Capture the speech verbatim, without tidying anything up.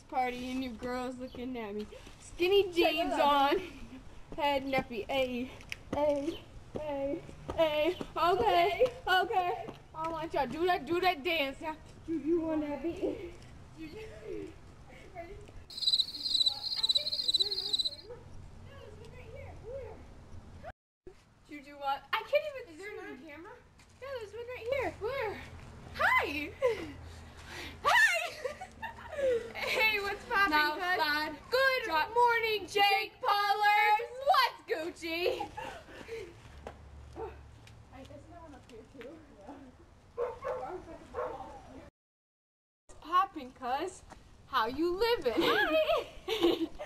party and your girl's looking at me. Skinny jeans on, head nappy. Hey, hey, hey, hey. Okay, okay. I want y'all do that, do that dance now. Do you want that beat? Juju, what? I can't even. Is there another camera? Yeah, there's one right here. Where? Hi. Hi. Hey, what's poppin'? Now, cuz? slide. Good Drop. morning, Jake Paulers. What's Gucci? I guess no one up here too. What's poppin', cuz? How you living? Hi.